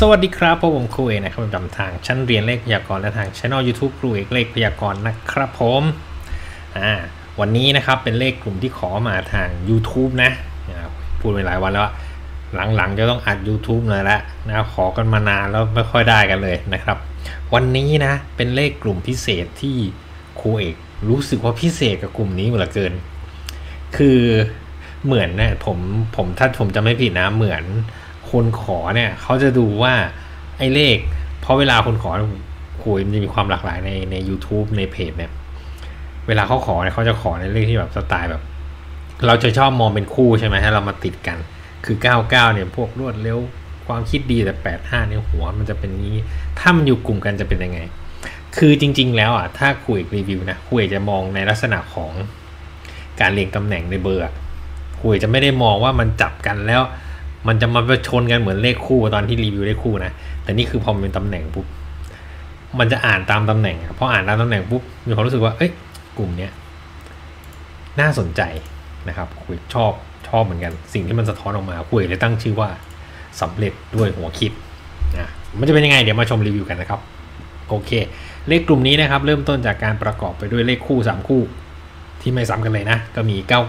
สวัสดีครับผมครูเอกนะครับประจำทางชั้นเรียนเลขพยากรณ์และทางช่อง YouTube ครูเอกเลขพยากรณ์นะครับผมวันนี้นะครับเป็นเลขกลุ่มที่ขอมาทาง YouTube นะพูดไปหลายวันแล้วหลังๆจะต้องอัด YouTube เลยละนะขอกันมานานแล้วไม่ค่อยได้กันเลยนะครับวันนี้นะเป็นเลขกลุ่มพิเศษที่ครูเอกรู้สึกว่าพิเศษกับกลุ่มนี้เหลือเกินคือเหมือนเนี่ยผมถ้าผมจะไม่ผิดนะเหมือนคนขอเนี่ยเขาจะดูว่าไอ้เลขเพราะเวลาคนขอคุยมันจะมีความหลากหลายใน YouTube ในเพจเนี่ยเวลาเขาขอเนี่ยเขาจะขอในเลขที่แบบสไตล์แบบเราจะชอบมองเป็นคู่ใช่ไหมให้เรามาติดกันคือ99เนี่ยพวกรวดเร็วความคิดดีแต่85เนี่ยหัวมันจะเป็นนี้ถ้ามันอยู่กลุ่มกันจะเป็นยังไงคือจริงๆแล้วถ้าคุยรีวิวนะคุยจะมองในลักษณะของการเรียงตำแหน่งในเบอร์คุยจะไม่ได้มองว่ามันจับกันแล้วมันจะมาชนกันเหมือนเลขคู่ตอนที่รีวิวเลขคู่นะแต่นี่คือพอมันเป็นตำแหน่งปุ๊บมันจะอ่านตามตำแหน่งพออ่านตามตำแหน่งปุ๊บมีความรู้สึกว่าเอ้ยกลุ่มเนี้ยน่าสนใจนะครับคุยชอบเหมือนกันสิ่งที่มันสะท้อนออกมาคุยเลยตั้งชื่อว่าสำเร็จด้วยหัวคิดนะมันจะเป็นยังไงเดี๋ยวมาชมรีวิวกันนะครับโอเคเลขกลุ่มนี้นะครับเริ่มต้นจากการประกอบไปด้วยเลขคู่3คู่ที่ไม่ซ้ำกันเลยนะก็มี99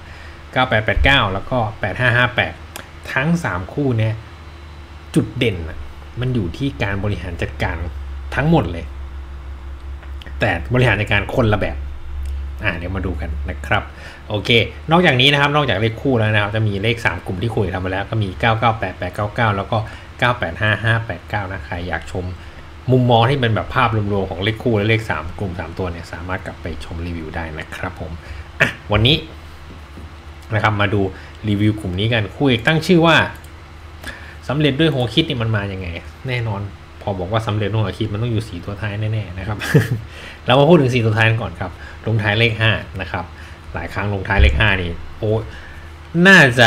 9889แล้วก็8558ทั้ง3คู่เนี่ยจุดเด่นมันอยู่ที่การบริหารจัดการทั้งหมดเลยแต่บริหารจัดการคนละแบบเดี๋ยวมาดูกันนะครับโอเคนอกจากนี้นะครับนอกจากเลขคู่แล้วนะครับจะมีเลข3กลุ่มที่คุยทำไปแล้วก็มี998899แล้วก็985589นะใครอยากชมมุมมองที่เป็นแบบภาพรวมๆของเลขคู่และเลข3กลุ่ม3ตัวเนี่ยสามารถกลับไปชมรีวิวได้นะครับผมวันนี้นะครับมาดูรีวิวกลุ่มนี้กันครูเอกตั้งชื่อว่าสำเร็จด้วยหัวคิดนี่มันมาอย่างไงแน่นอนพอบอกว่าสำเร็จด้วยหัวคิดมันต้องอยู่4ตัวท้ายแน่ๆนะครับ เรามาพูดถึง4ตัวท้ายก่อนครับลงท้ายเลข5นะครับหลายครั้งลงท้ายเลข5นี่โอ้น่าจะ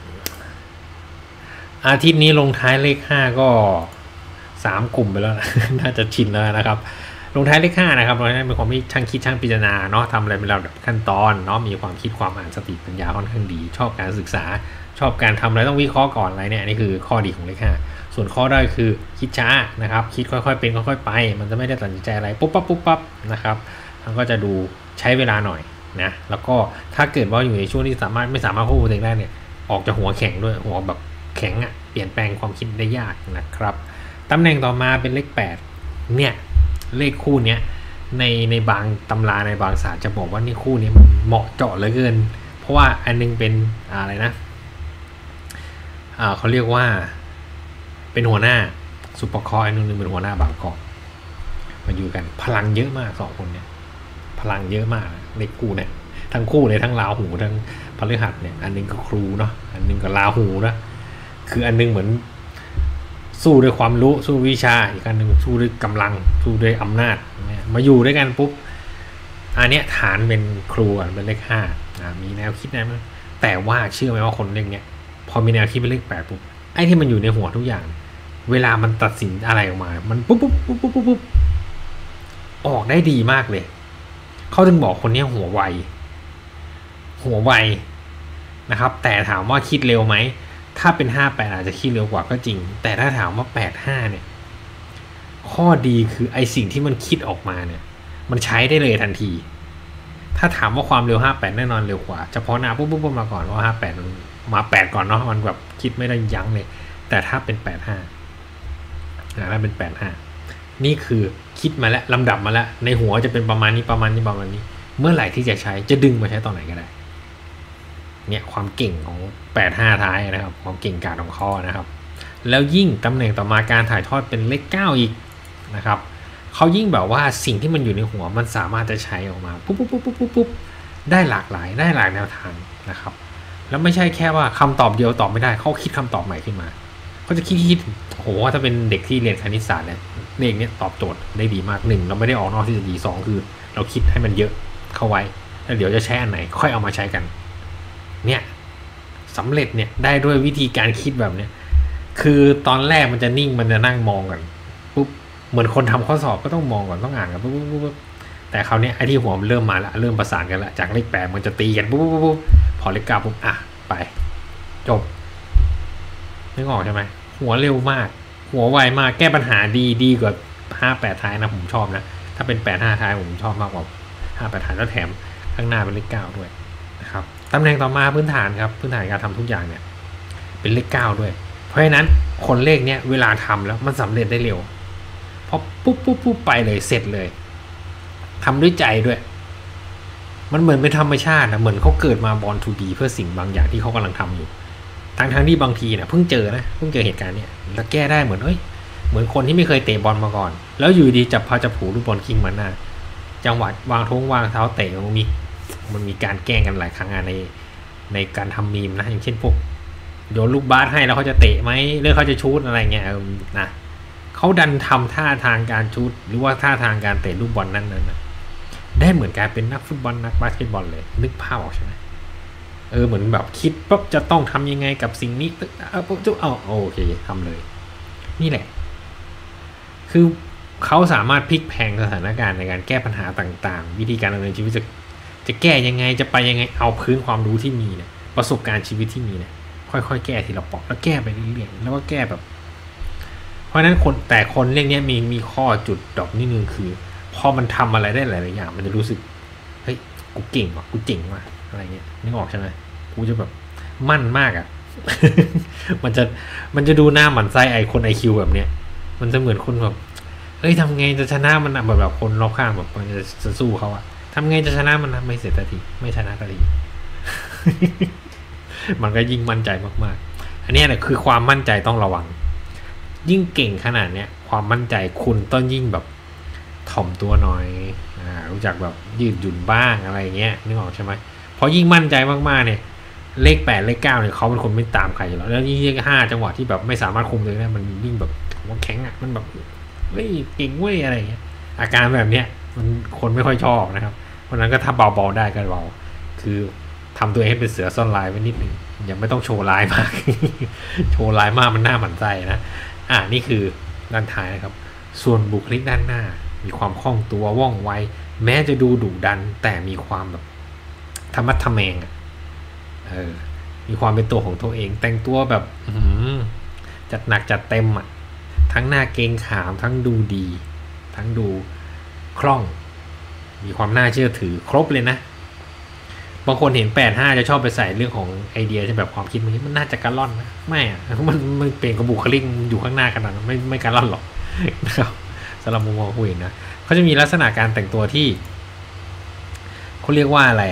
อาทิตย์นี้ลงท้ายเลข5ก็3กลุ่มไปแล้วนะ น่าจะชินแล้วนะครับลงท้ายเลข5นะครับเราเป็นความที่ช่างคิดช่างพิจารณาเนาะทำอะไรเป็นระดับขั้นตอนเนาะมีความคิดความอ่านสติปัญญาค่อนข้างดีชอบการศึกษาชอบการทำอะไรต้องวิเคราะห์ก่อนอะไรเนี่ยนี่คือข้อดีของเลข5ส่วนข้อด้อยคือคิดช้านะครับคิดค่อยๆเป็นค่อยๆไปมันจะไม่ได้ตัดสินใจอะไรปุ๊บปั๊บนะครับมันก็จะดูใช้เวลาหน่อยนะแล้วก็ถ้าเกิดว่าอยู่ในช่วงที่ไม่สามารถควบคุมตัวเองได้เนี่ยออกจากหัวแข็งด้วยหัวแบบแข็งเปลี่ยนแปลงความคิดได้ยากนะครับตำแหน่งต่อมาเป็นเลข8เนี่ยเลขคู่เนี้ยในบางตำราในบางศาสตร์จะบอกว่านี่คู่นี้มันเหมาะเจาะเหลือเกินเพราะว่าอันนึงเป็นอะไรนะเขาเรียกว่าเป็นหัวหน้าซุปเปอร์คอร์อันนึงเป็นหัวหน้าบางกอกมาอยู่กันพลังเยอะมาก2คนเนี่ยพลังเยอะมากเลขคู่เนี่ยทั้งคู่เลยทั้งราหูทั้งพฤหัสเนี่ยอันนึงก็ครูเนาะอันนึงก็ราหูนะคืออันนึงเหมือนสู้ด้วยความรู้สู้วิชาอีกอันหนึ่งสู้ด้วยกำลังสู้ด้วยอำนาจมาอยู่ด้วยกันปุ๊บอันเนี้ยฐานเป็นครูเป็นเลข5มีแนวคิดนะแต่ว่าเชื่อไหมว่าคนเลขเนี้ยพอมีแนวคิดเป็นเลข8ปุ๊บไอ้ที่มันอยู่ในหัวทุกอย่างเวลามันตัดสินอะไรออกมามันปุ๊บออกได้ดีมากเลยเขาถึงบอกคนนี้หัวไวนะครับแต่ถามว่าคิดเร็วไหมถ้าเป็น58อาจจะคิดเร็วกว่าก็จริงแต่ถ้าถามว่า85เนี่ยข้อดีคือไอสิ่งที่มันคิดออกมาเนี่ยมันใช้ได้เลยทันทีถ้าถามว่าความเร็ว58แน่นอนเร็วกว่าเฉพาะหน้าปุ๊บมาก่อนว่า58มันมา8ก่อนเนาะมันแบบคิดไม่ได้ยั้งเลยแต่ถ้าเป็น85ถ้าเป็น85นี่คือคิดมาแล้วลำดับมาแล้วในหัวจะเป็นประมาณนี้เมื่อไหร่ที่จะใช้จะดึงมาใช้ตอนไหนก็ได้เนี่ยความเก่งของ85ท้ายนะครับความเก่งกาจของเขานะครับแล้วยิ่งตำแหน่งต่อมาการถ่ายทอดเป็นเลข9อีกนะครับเขายิ่งแบบว่าสิ่งที่มันอยู่ในหัวมันสามารถจะใช้ออกมาปุ๊บได้หลากหลายแนวทางนะครับแล้วไม่ใช่แค่ว่าคำตอบเดียวตอบไม่ได้เขาคิดคำตอบใหม่ขึ้นมาเขาจะคิดโหถ้าเป็นเด็กที่เรียนคณิตศาสตร์เนี่ยเลขนี้ตอบโจทย์ได้ดีมาก1เราไม่ได้ออกนอกทฤษฎี2คือเราคิดให้มันเยอะเข้าไว้แล้วเดี๋ยวจะใช้อันไหนค่อยเอามาใช้กันเนี่ยสำเร็จเนี่ยได้ด้วยวิธีการคิดแบบเนี้ยคือตอนแรกมันจะนิ่งมันจะนั่งมองกันปุ๊บเหมือนคนทำข้อสอบก็ต้องมองก่อนต้องอ่านกันปุ๊บแต่คราวนี้ไอ้ที่หัวมันเริ่มมาละเริ่มประสานกันละจากเลข8มันจะตีกันปุ๊บพอเลข9ปุ๊บไปจบนึกออกใช่ไหมหัวเร็วมากหัวไวมากแก้ปัญหาดีกว่า58ท้ายนะผมชอบนะถ้าเป็น85ท้ายผมชอบมากกว่า58ท้ายแล้วแถมข้างหน้าเป็นเลข9ด้วยนะครับตำแหน่งต่อมาพื้นฐานครับพื้นฐานการทำทุกอย่างเนี่ยเป็นเลข9ด้วยเพราะฉะนั้นคนเลขเนี้ยเวลาทำแล้วมันสำเร็จได้เร็วพอปุ๊บไปเลยเสร็จเลยทำด้วยใจด้วยมันเหมือนเป็นธรรมชาตินะเหมือนเขาเกิดมาบอร์นทูบีเพื่อสิ่งบางอย่างที่เขากำลังทำอยู่ทั้งที่บางทีเนี่ยเพิ่งเจอเหตุการณ์เนี่ยแล้วแก้ได้เหมือนคนที่ไม่เคยเตะบอลมาก่อนแล้วอยู่ดีจับพาจับผูลูกบอลคิงมันหน้าจังหวะวางเท้าเตะมันมีการแกล้งกันหลายครั้งในการทำมีมนะอย่างเช่นพวกโยนลูกบาสให้แล้วเขาจะเตะไหมหรือเขาจะชูตอะไรเงี้ยนะเขาดันทำท่าทางการชูตหรือว่าท่าทางการเตะลูกบอลนั้นนะได้เหมือนการเป็นนักฟุตบอลนักบาสเกตบอลเลยนึกภาพออกใช่ไหมเหมือนแบบคิดปุ๊บจะต้องทำยังไงกับสิ่งนี้ปุ๊บจุ๊บโอเคทำเลยนี่แหละคือเขาสามารถพลิกแพลงสถานการณ์ในการแก้ปัญหาต่างๆวิธีการดำเนินชีวิตจะแก้ยังไงจะไปยังไงเอาพื้นความรู้ที่มีเนี่ยประสบการณ์ชีวิตที่มีเนี่ยค่อยๆแก้ทีละปอกแล้วแก้ไปเรื่อยๆแล้วก็แก้แบบเพราะนั้นคนเรื่องนี้มีข้อจุดดอกนิดนึงคือพอมันทำอะไรได้หลายๆอย่างมันจะรู้สึกเฮ้ยกูเก่งว่ะกูเจ๋งว่ะอะไรเงี้ยนึกออกใช่ไหมกูจะแบบมั่นมากอ่ะ มันจะดูหน้าหมันไส้ไอคนIQแบบเนี้ยมันจะเหมือนคนแบบทำไงจะชนะมันแบบคนรอบข้างแบบมันจะสู้เขาอะทำไงจะชนะมันไม่เสร็จทีไม่ชนะที มันก็ยิ่งมั่นใจมากๆอันนี้แหละคือความมั่นใจต้องระวังยิ่งเก่งขนาดเนี้ยความมั่นใจคุณต้องยิ่งแบบถ่อมตัวหน่อยรู้จักแบบยืดหยุ่นบ้างอะไรเงี้ยนึกออกใช่ไหมพอยิ่งมั่นใจมากๆเนี่ยเลข8เลข9เนี่ยเขาเป็นคนไม่ตามใครอยู่แล้วยิ่งเลข5จังหวะที่แบบไม่สามารถคุมเลยได้มันยิ่งแบบว่าแข็งอ่ะมันแบบเก่งเว้ยอะไรเงี้ยอาการแบบเนี้ยมันคนไม่ค่อยชอบนะครับเพราะนั้นก็ถ้าเบาๆได้ก็เบาคือทำตัวเองให้เป็นเสือซ่อนลายไว้นิดนึงยังไม่ต้องโชว์ลายมาก โชว์ลายมากมันหน้าหมั่นไส้นะนี่คือด้านท้ายนะครับส่วนบุคลิกด้านหน้ามีความคล่องตัวว่องไวแม้จะดูดุดันแต่มีความแบบธรรมะทะแมงมีความเป็นตัวของตัวเองแต่งตัวแบบจัดหนักจัดเต็มทั้งหน้าเกรงขามทั้งดูดีทั้งดูคล่องมีความน่าเชื่อถือครบเลยนะบางคนเห็น85จะชอบไปใส่เรื่องของไอเดียที่แบบความคิดมันน่าจะการล่อนนะไม่มันเปลี่ยนกับบุคลิกอยู่ข้างหน้ากันนะไม่การล่อนหรอกนะครับสำหรับมุมมองผู้เห็นนะเขาจะมีลักษณะการแต่งตัวที่เขาเรียกว่าอะไร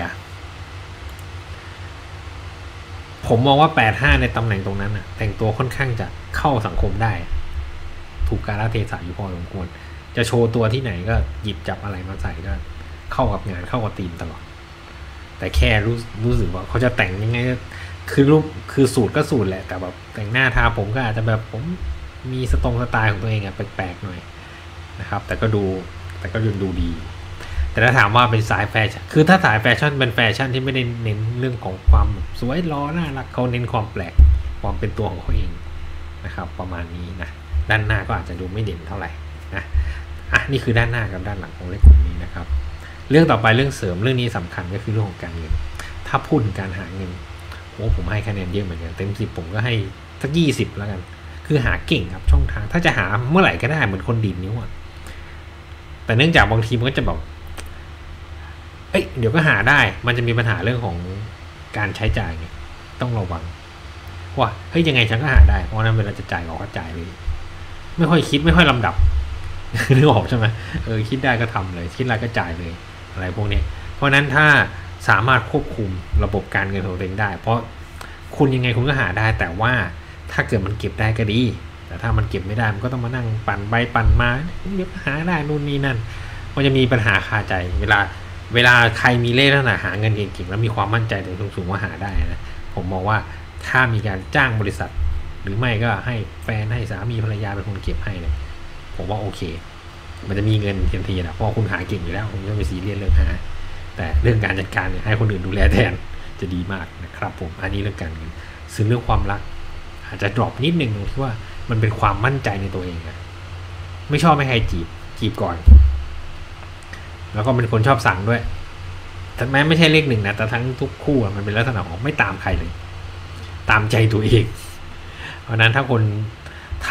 ผมมองว่า85ในตำแหน่งตรงนั้นแต่งตัวค่อนข้างจะเข้าสังคมได้ถูกกาลเทศะอยู่พอสมควรจะโชว์ตัวที่ไหนก็หยิบจับอะไรมาใส่ก็เข้ากับงานเข้ากับทีมตลอดแต่แค่รู้สึกว่าเขาจะแต่งยังไงคือสูตรก็สูตรแหละแต่แบบแต่งหน้าทาผมก็อาจจะแบบผมมีสไตล์ของตัวเองแปลกๆหน่อยนะครับแต่ก็ดูดีแต่ถ้าถามว่าเป็นสายแฟชั่นคือถ้าสายแฟชั่นเป็นแฟชั่นที่ไม่ได้เน้นเรื่องของความสวยล้อน่ารักเขาเน้นความแปลกความเป็นตัวของเขาเองนะครับประมาณนี้นะด้านหน้าก็อาจจะดูไม่เด่นเท่าไหร่นะนี่คือด้านหน้ากับด้านหลังของเลขกลุ่มนี้นะครับเรื่องต่อไปเรื่องเสริมเรื่องนี้สำคัญก็คือเรื่องของการเงินถ้าพูดถึงการหาเงินผมให้คะแนนเยอะเหมือนกันเต็ม10ผมก็ให้สัก20แล้วกันคือหาเก่งครับช่องทางถ้าจะหาเมื่อไหร่ก็ได้เหมือนคนดีดนิ้วแต่เนื่องจากบางทีมันก็จะแบบเดี๋ยวก็หาได้มันจะมีปัญหาเรื่องของการใช้จ่ายไงต้องระวังว่ายังไงฉันก็หาได้เพราะนั้นเวลาจะจ่ายก็จ่ายเลยไม่ค่อยคิดไม่ค่อยลำดับนึกออกใช่ไหมคิดได้ก็ทำเลยคิดอะไรก็จ่ายเลยอะไรพวกนี้เพราะนั้นถ้าสามารถควบคุมระบบการเงินของตัวเองได้เพราะคุณยังไงคุณก็หาได้แต่ว่าถ้าเกิดมันเก็บได้ก็ดีแต่ถ้ามันเก็บไม่ได้มันก็ต้องมานั่งปั่นใบปั่นมาเดี๋ยวหาได้นู่นนี่นั่นมันจะมีปัญหาคาใจเวลาใครมีเล่ห์ลักษณะหาเงินเก่งๆแล้วมีความมั่นใจถึงสูงว่าหาได้นะผมมองว่าถ้ามีการจ้างบริษัทหรือไม่ก็ให้แฟนให้สามีภรรยาเป็นคนเก็บให้เนี่ยผมว่าโอเคมันจะมีเงินทันทีนะเพราะคุณหาเก่งอยู่แล้วคุณไม่ต้องไปซีเรียสเรื่องหาแต่เรื่องการจัดการเนี่ยให้คนอื่นดูแลแทนจะดีมากนะครับผมอันนี้เรื่องการเงินซึ่งเรื่องความรักอาจจะดรอปนิดนึงตรงที่ว่ามันเป็นความมั่นใจในตัวเองไม่ชอบให้ใครจีบก่อนแล้วก็เป็นคนชอบสั่งด้วยแต่แม้ไม่ใช่เลข1นะแต่ทั้งทุกคู่มันเป็นลักษณะของไม่ตามใครเลยตามใจตัวเองเพราะนั้นถ้า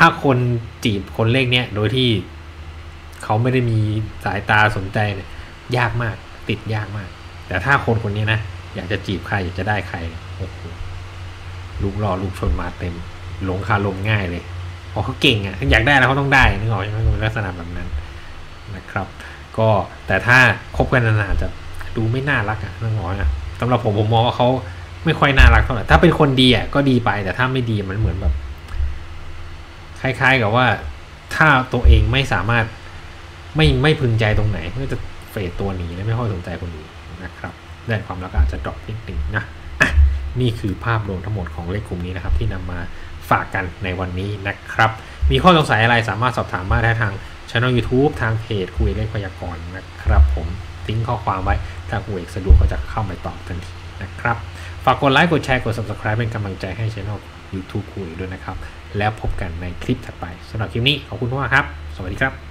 ถ้าคนจีบคนเลขเนี้ยโดยที่เขาไม่ได้มีสายตาสนใจเนี่ยยากมากติดยากมากแต่ถ้าคนคนนี้นะอยากจะจีบใครอยากจะได้ใครโอ้โหลูกหล่อลูกชนมาเต็มหลงคาลมง่ายเลยเพราะเขาเก่งอ่ะอยากได้แล้วเขาต้องได้นึกออกใช่ไหมเป็นลักษณะแบบนั้นนะครับก็แต่ถ้าคบกันนานๆจะดูไม่น่ารักอ่ะนึกออกนะสำหรับผมมองว่าเขาไม่ค่อยน่ารักเท่าไหร่ถ้าเป็นคนดีอ่ะก็ดีไปแต่ถ้าไม่ดีมันเหมือนแบบคล้ายๆกับว่าถ้าตัวเองไม่สามารถไม่พึงใจตรงไหนก็จะเฟดตัวหนีและไม่ค่อยสนใจคนอื่นนะครับได้ความรักอาจจะดรอปนิดนึงนะนี่คือภาพรวมทั้งหมดของเลขกลุ่มนี้นะครับที่นำมาฝากกันในวันนี้นะครับมีข้อสงสัยอะไรสามารถสอบถามมาได้ทางช่อง YouTube ทางเพจครูเอกเลขพยากรณ์นะครับผมทิ้งข้อความไว้ถ้าครูเอกสะดวกก็จะเข้าไปตอบทันทีนะครับฝากกดไลค์กดแชร์กด Subscribe เป็นกำลังใจให้ช่อง YouTube ครูเอกด้วยนะครับแล้วพบกันในคลิปถัดไปสำหรับคลิปนี้ขอบคุณมากครับสวัสดีครับ